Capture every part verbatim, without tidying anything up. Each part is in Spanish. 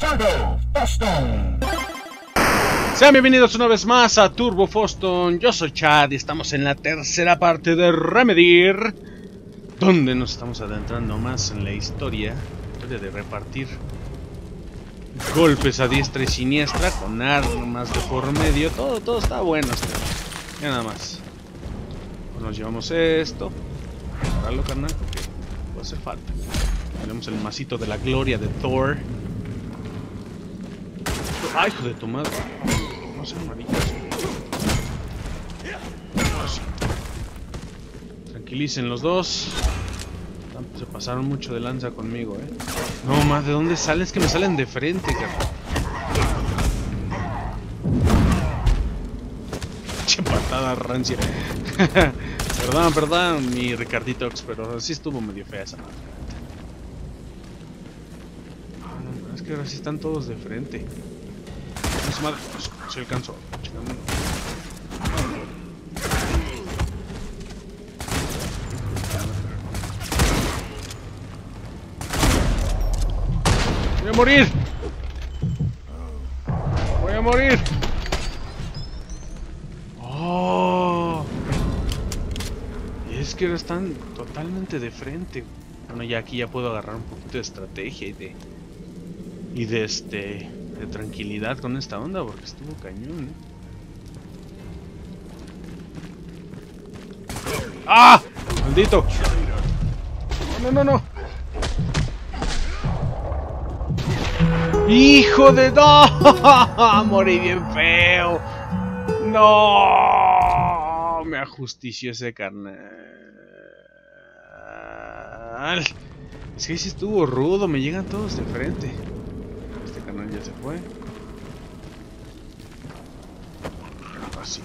Turbo Foston. Sean bienvenidos una vez más a Turbo Foston. Yo soy Chad y estamos en la tercera parte de Remedyr, donde nos estamos adentrando más en la historia, historia de repartir golpes a diestra y siniestra con armas de por medio. Todo, todo está bueno hasta ya nada más. Pues nos llevamos esto. Agarrarlo, carnal, porque puede hacer falta. Tenemos el masito de la gloria de Thor. Ay, hijo de tu madre. No sean maricas. Tranquilicen los dos. Se pasaron mucho de lanza conmigo, eh. No, más, ¿de dónde salen? Es que me salen de frente, cabrón. Che patada rancia. Perdón, perdón, mi Ricarditox, pero sí estuvo medio fea esa madre. Ah, no, es que ahora sí están todos de frente. No se madre, se alcanzó. Voy a morir. Voy a morir. Oh. Es que ahora están totalmente de frente. Bueno, ya aquí ya puedo agarrar un poquito de estrategia y de y de este de tranquilidad con esta onda porque estuvo cañón, ¿eh? ¡Ah! ¡Maldito! No, no, no, no. ¡Hijo de no! Morí bien feo. No, me ajustició ese carnal. Es que sí estuvo rudo, me llegan todos de frente. Este carnal ya se fue. Así.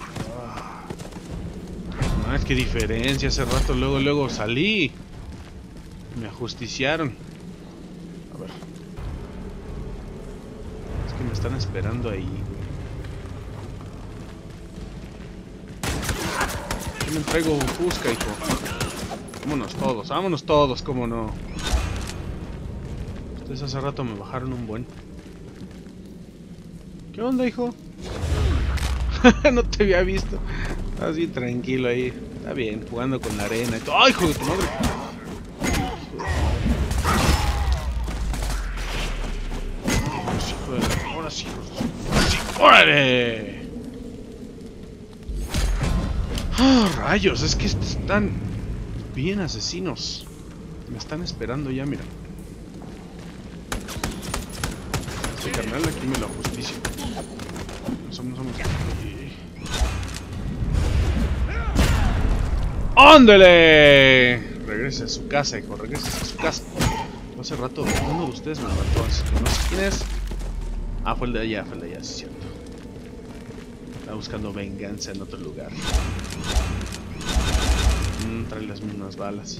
No, es que diferencia, hace rato luego, luego salí. Me ajusticiaron. A ver. Es que me están esperando ahí. Yo me traigo Fusca, hijo. Vámonos todos, vámonos todos, cómo no. Ustedes hace rato me bajaron un buen. ¿Qué onda, hijo? No te había visto. Estás bien tranquilo ahí. Está bien, jugando con la arena y todo. ¡Ay, hijo de tu madre! Ahora sí, ahora sí. ¡Órale! ¡Oh, rayos! Es que están bien asesinos. Me están esperando ya, mira. Este carnal aquí me lo justicia. Somos, somos. ¡Ándale! Regrese a su casa, hijo. Regrese a su casa. Hace rato uno de ustedes me mató, así que no sé quién es. Ah, fue el de allá, fue el de allá, es cierto. Está buscando venganza en otro lugar. Mm, trae las mismas balas.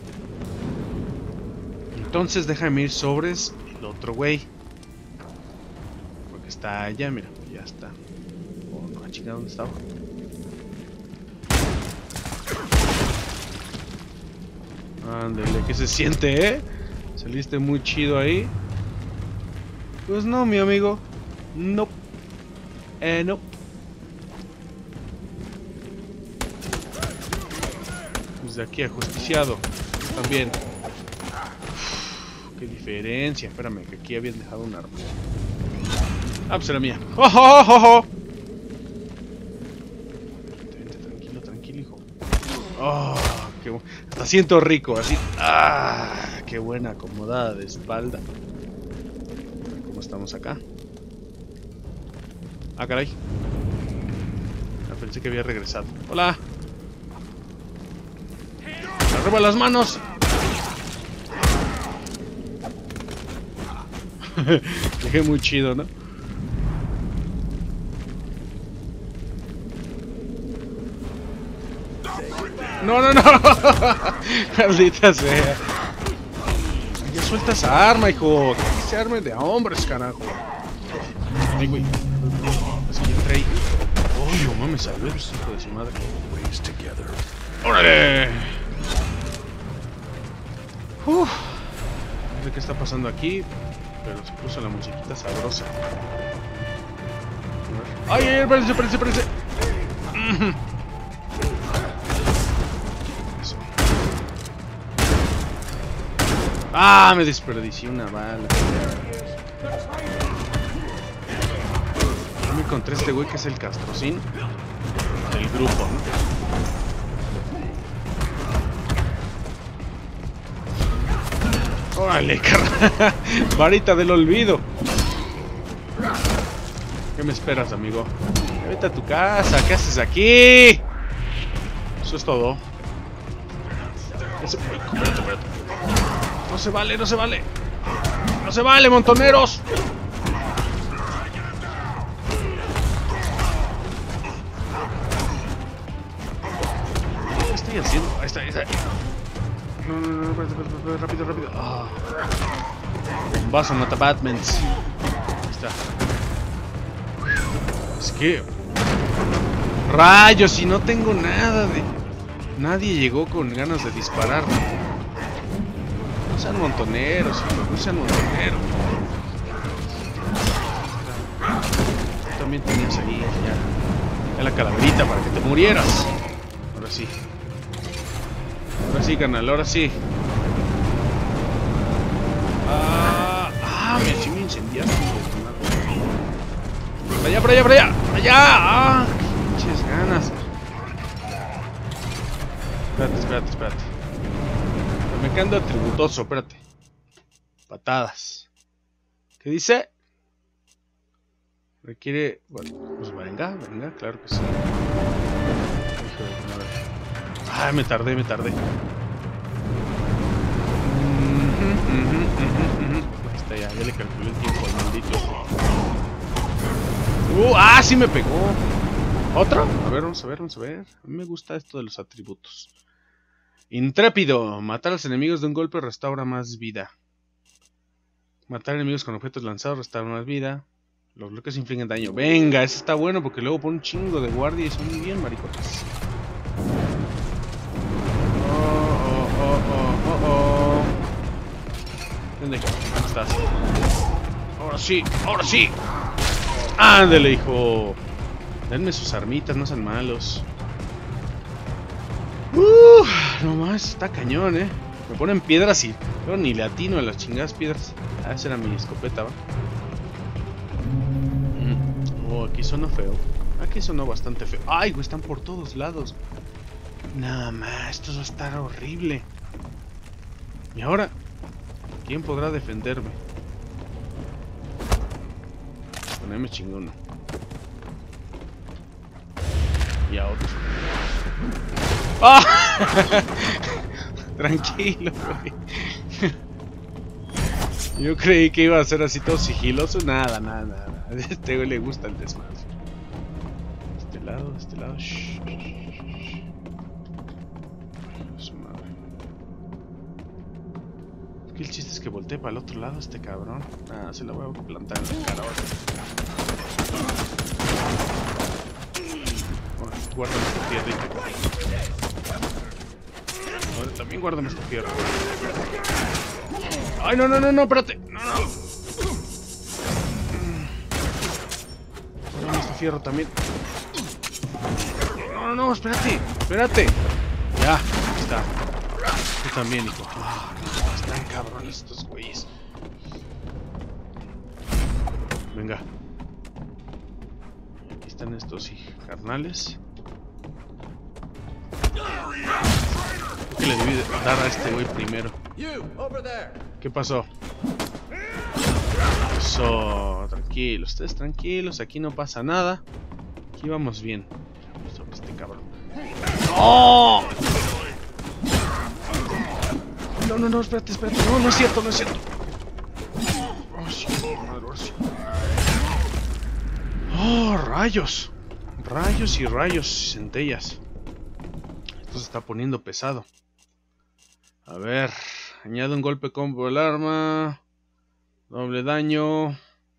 Entonces déjame ir sobres el otro güey. Porque está allá, mira, ya está. Oh, no, chica, ¿dónde estaba? Ándale, ¿qué se siente, eh? Saliste muy chido ahí. Pues no, mi amigo. No. Eh, no. Desde aquí ajusticiado. También. Uf, qué diferencia. Espérame, que aquí habían dejado un arma. Ah, pues era mía. ¡Oh, oh, oh, oh! Vente, tranquilo, tranquilo, hijo. Oh, qué bueno. Hasta siento rico, así. Ah, qué buena acomodada de espalda. ¿Cómo estamos acá? Ah, caray. Ah, pensé que había regresado. Hola. ¡Arriba las manos! Dejé muy chido, ¿no? No, no, no. Maldita sea. Ya suelta esa arma, hijo. Que se arme de hombres, carajo. Ay, güey. Es que yo entré ahí. Uy, oh, mames, salió el hijo de su madre. ¡Órale! Uf. No sé qué está pasando aquí. pero se puso la musiquita sabrosa. ¡Ay, ay, espérense, espérense, espérense! Eso. ¡Ah! Me desperdicié una bala. Yo me encontré este güey que es el castrocín del grupo, ¿no? ¡Órale, carnal! Varita del olvido. ¿Qué me esperas, amigo? Vete a tu casa. ¿Qué haces aquí? Eso es todo. Ese... Espérate, espérate. No se vale, no se vale. No se vale, montoneros. ¿Qué estoy haciendo? Ahí está, ahí está. No, no, no, espérate, espérate, espérate, rápido, rápido. Ah. Bombazo, mata Batmans. Ahí está. Es que... ¡Rayos! Y no tengo nada de... Nadie llegó con ganas de disparar. No sean montoneros, hijos, no sean montoneros. Tú también tenías ahí ya, ya la calaverita para que te murieras. Ahora sí. Ahora sí, carnal, ahora sí. Ah, ah, me, sí me incendiaste. Para allá, para allá, para allá. Para allá. Ah, qué pinches ganas. Espérate, espérate, espérate. Me quedo atributoso, espérate. Patadas. ¿Qué dice? Requiere... Bueno, pues venga, venga, claro que sí. Ay, me tardé, me tardé. Ahí está, ya, ya le calculé el tiempo al maldito. Uh, ah, sí me pegó. ¿Otro? A ver, vamos a ver, vamos a ver. A mí me gusta esto de los atributos. Intrépido. Matar a los enemigos de un golpe restaura más vida. Matar enemigos con objetos lanzados restaura más vida. Los bloques infligen daño. Venga, ese está bueno porque luego pone un chingo de guardia y son bien maricotas. Oh, oh, oh, oh, oh. ¿Dónde estás? Ahora sí, ahora sí. Ándale, hijo. Denme sus armitas, no sean malos. Uh, no más, está cañón, eh. Me ponen piedras y yo ni le atino a las chingadas piedras. Ah, esa era mi escopeta, va. Mm. Oh, aquí sonó feo. Aquí sonó bastante feo. Ay, güey, están por todos lados. Nada más, esto va a estar horrible. ¿Y ahora? ¿Quién podrá defenderme? Poneme chingón. Y a otro. ¡Ah! Tranquilo, güey. Yo creí que iba a ser así todo sigiloso. Nada, nada, nada. A este güey le gusta el desmadre. De este lado, de este lado. Shh, shh, shh. Su madre. Aquí el chiste es que voltee para el otro lado este cabrón. Ah, se la voy a plantar en la cara ahora. Guárdame esta piedrita. Ahora también guárdame esta piedra. Ay, no, no, no, no, espérate. No, no. Guárdame este fierro también. No, no, no, espérate. Espérate. Ya, ahí está. Tú también, hijo. Oh, no, están cabrones estos güeyes. Venga. Aquí están estos carnales. Creo que le debí dar a este güey primero. ¿Qué pasó? Eso, tranquilos, ustedes tranquilos, aquí no pasa nada. Aquí vamos bien. Sobre este cabrón. ¡No! No, no, no, espérate, espérate. No, no es cierto, no es cierto. Oh, sí, madre, sí. Oh, rayos. Rayos y rayos, centellas. Esto se está poniendo pesado. A ver, añade un golpe combo al arma. Doble daño.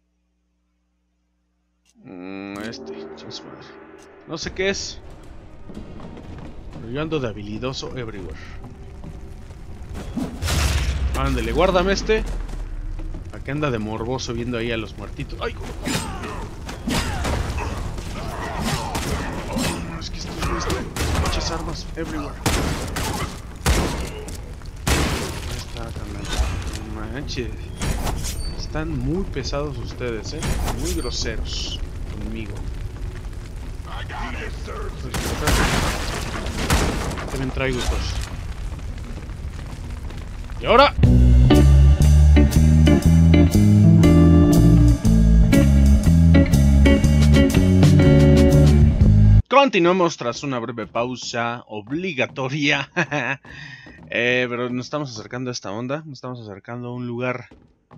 Mm, este, chingos madre. No sé qué es. Pero yo ando de habilidoso everywhere. Ándale, guárdame este. Para Que anda de morboso viendo ahí a los muertitos. ¡Ay! Oh, es que estos güeyes traen muchas armas everywhere. Ahí está, carnal. No manches. Están muy pesados ustedes, ¿eh? Muy groseros conmigo. También traigo estos. Y ahora... Continuamos tras una breve pausa obligatoria. eh, pero nos estamos acercando a esta onda. Nos estamos acercando a un lugar...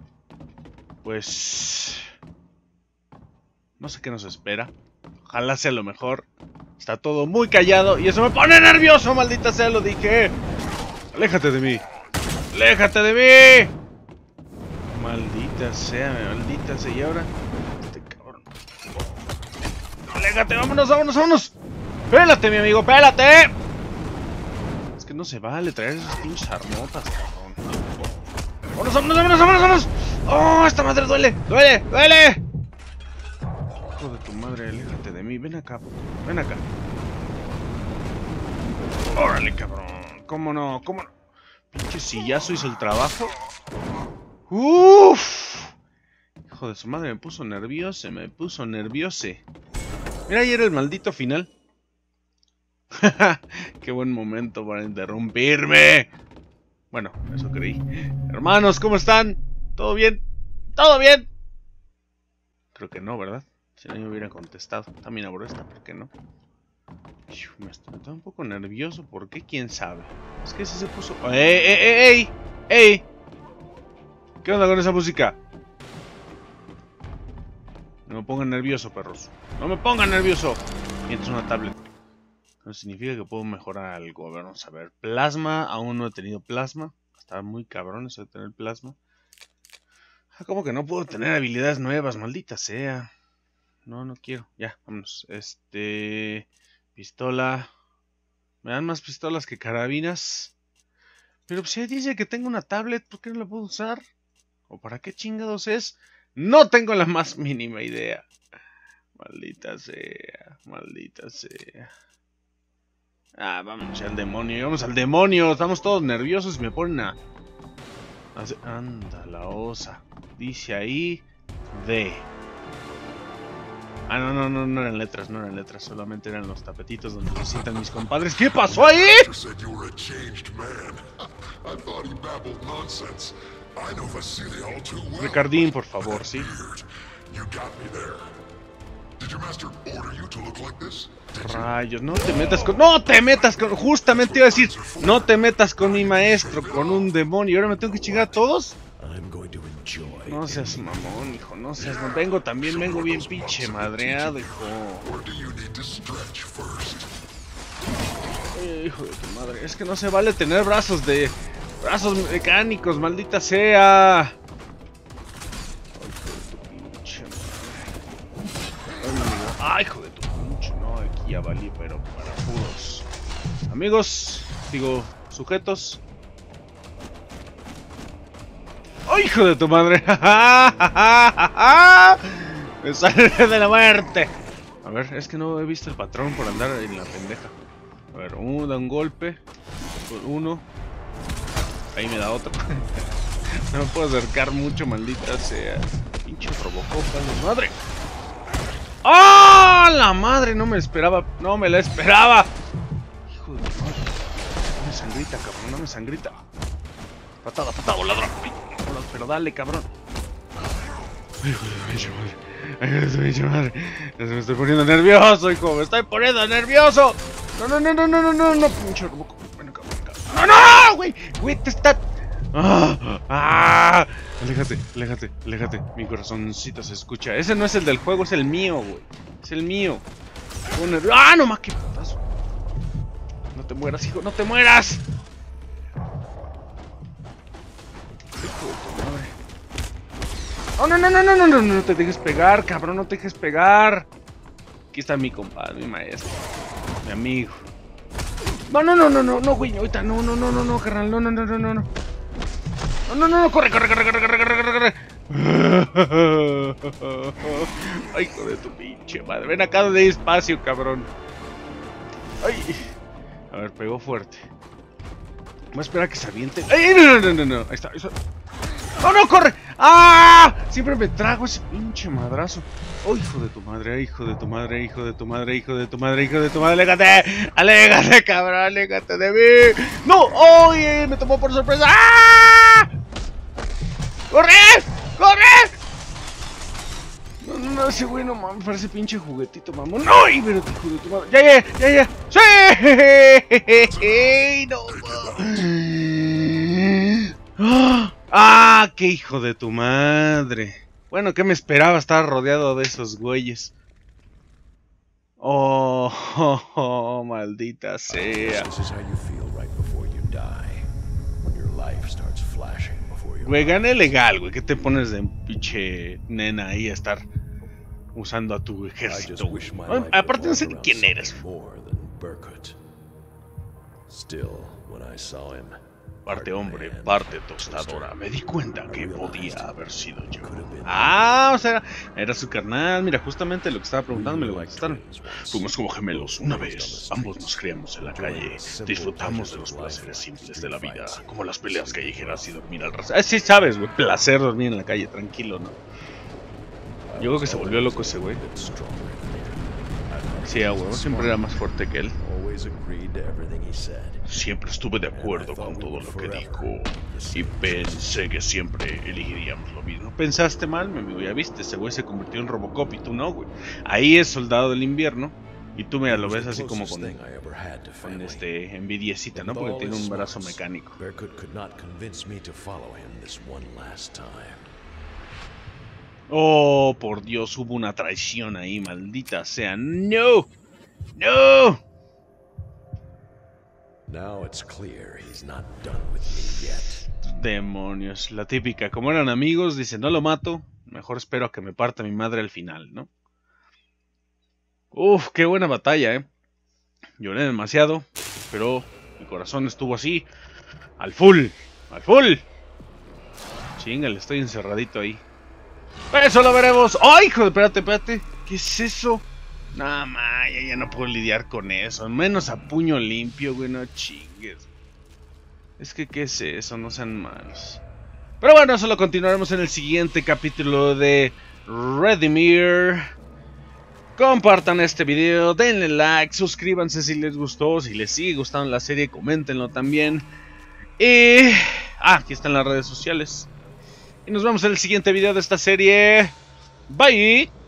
Pues... No sé qué nos espera. Ojalá sea lo mejor. Está todo muy callado y eso me pone nervioso, maldita sea, lo dije. Aléjate de mí. Aléjate de mí. Maldita sea, maldita sea. Y ahora... Este cabrón. Aléjate, vámonos, vámonos, vámonos. Pélate, mi amigo, pélate. Es que no se vale traer esas pinches armotas, cabrón. Vámonos, vámonos, vámonos, vámonos, vámonos. Oh, esta madre duele, duele, duele. Hijo de tu madre, aléjate de mí. Ven acá, ven acá. Órale, cabrón. ¿Cómo no? ¿Cómo no? Pinche sillazo hizo el trabajo. Uff. Hijo de su madre, me puso nervioso, me puso nervioso. Mira, ahí era el maldito final. Qué buen momento para interrumpirme. Bueno, eso creí. Hermanos, ¿cómo están? ¿Todo bien? ¿Todo bien? Creo que no, ¿verdad? Si no me hubieran contestado. También abro esta, ¿por qué no? Me estoy un poco nervioso. ¿Por qué? ¿Quién sabe? Es que ese se puso... ¡Ey, ey, ey, ey! ¡Ey! ¿Qué onda con esa música? No me pongan nervioso, perros. No me pongan nervioso. Mientras una tablet. No significa que puedo mejorar algo. A ver, vamos a ver. Plasma. Aún no he tenido plasma. Está muy cabrón eso de tener plasma. Ah, ¿cómo que no puedo tener habilidades nuevas? Maldita sea. No, no quiero. Ya, vámonos. Este... Pistola. Me dan más pistolas que carabinas. Pero si dice que tengo una tablet, ¿por qué no la puedo usar? ¿O para qué chingados es? No tengo la más mínima idea. Maldita sea. Maldita sea. Ah, vamos al demonio. Vamos al demonio. Estamos todos nerviosos y me ponen a... a... Anda, la osa. Dice ahí... D. Ah, no, no, no, no eran letras, no eran letras. Solamente eran los tapetitos donde se sientan mis compadres. ¿Qué pasó ahí? Ricardín, por favor, ¿sí? Rayos, no te metas con... ¡No te metas con... Justamente iba a decir, no te metas con mi maestro, con un demonio. ¿Y ahora me tengo que chingar a todos? No seas mamón, hijo, no seas... No, vengo también, vengo bien pinche madreado, hijo. Ay, hijo de tu madre, es que no se vale tener brazos de... Brazos mecánicos, maldita sea. Ay, hijo de tu pinche, no, aquí ya valí, pero para puros. Amigos, digo, sujetos. ¡Ay, hijo de tu madre! ¡Me sale de la muerte! A ver, es que no he visto el patrón por andar en la pendeja. A ver, uno da un golpe. Uno. Ahí me da otro. No me puedo acercar mucho, maldita sea. Pinche Robocop, la madre. ¡Oh! La madre, no me esperaba. No me la esperaba. Hijo de tu madre. No me sangrita, cabrón, no me sangrita. Patada, patada, voladora. Pero dale, cabrón. Hijo de mi madre. Hijo de mi madre. Me estoy poniendo nervioso, hijo. Me estoy poniendo nervioso. No, no, no, no, no, no, no, no, pinche Robocop. Ven acá, ven acá. No, no, güey. Güey, te está... Ah, ah. Aléjate, aléjate, aléjate. Mi corazoncito se escucha. Ese no es el del juego, es el mío, güey. Es el mío. ¡Ah, no más! ¡Qué putazo! No te mueras, hijo, no te mueras. Oh, no, no, no, no, no, no, no te dejes pegar, cabrón, no te dejes pegar. Aquí está mi compadre, mi maestro, mi amigo. No, no, no, no, no, no, güey, ahorita, no, no, no, no, no, carnal, no, no, no, no, no, no. No, no, no, corre, corre, corre, corre, corre, corre, corre. Ay, hijo de tu pinche madre. Ven acá de espacio, cabrón. Ay. A ver, pegó fuerte. Voy a esperar a que se aviente. ¡Ay, no, no, no, no! Ahí está, ahí está. ¡No, no, corre! ¡Ah! Siempre me trago ese pinche madrazo. ¡Oh, hijo de tu madre! ¡Hijo de tu madre! ¡Hijo de tu madre! ¡Hijo de tu madre! ¡Hijo de tu madre! ¡Alégate! ¡Alégate, cabrón! ¡Alégate de mí! ¡No! ¡Oye! Me tomó por sorpresa. ¡Ah! ¡Corre! ¡Corre! No, no, no, ese güey no mames, parece pinche juguetito, mamón. ¡No! ¡Ay, pero hijo de tu madre! ¡Ya, ya, ya, ya! ¡Sí! ¡No! ¡Ah! ¡Qué hijo de tu madre! Bueno, ¿qué me esperaba estar rodeado de esos güeyes? Oh, oh, oh, maldita sea. Güey, gané legal, güey. ¿Qué te pones de pinche nena ahí a estar usando a tu ejército, güey? Aparte no sé de quién eres. Parte hombre, parte tostadora. Me di cuenta que podía haber sido yo. Ah, o sea, era su carnal. Mira, justamente lo que estaba preguntando me lo contestaron. Fuimos como gemelos una vez. Ambos nos criamos en la calle. Disfrutamos de los placeres simples de la vida, como las peleas callejeras y dormir al ras. Ah, sí sabes, güey. Placer dormir en la calle, tranquilo, ¿no? Yo creo que se volvió loco ese güey. Sí, a huevo, siempre era más fuerte que él. Siempre estuve de acuerdo con todo lo que dijo y pensé que siempre elegiríamos lo mismo. Pensaste mal, mi amigo, ya viste, ese güey se convirtió en Robocop y tú no, güey. Ahí es Soldado del Invierno y tú mira, lo ves así como con, con este envidiecita, ¿no? Porque tiene un brazo mecánico. Oh, por Dios, hubo una traición ahí, maldita sea. ¡No! ¡No! Now it's clear he's not done with me yet. Demonios, la típica. Como eran amigos, dice, no lo mato, mejor espero a que me parta mi madre al final, ¿no? Uf, qué buena batalla, ¿eh? Lloré demasiado, pero mi corazón estuvo así, al full, al full. Chingale, estoy encerradito ahí. Eso lo veremos. ¡Ay, hijo! Espérate, espérate. ¿Qué es eso? No, ma, ya, ya no puedo lidiar con eso. Menos a puño limpio, güey, no chingues. Es que, ¿qué es eso? No sean malos. Pero bueno, eso lo continuaremos en el siguiente capítulo de Redimir. Compartan este video, denle like, suscríbanse si les gustó. Si les sigue gustando la serie, coméntenlo también. Y... ah, aquí están las redes sociales. Y nos vemos en el siguiente video de esta serie. Bye.